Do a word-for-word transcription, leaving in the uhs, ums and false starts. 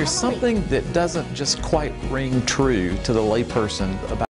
there's something that doesn't just quite ring true to the layperson about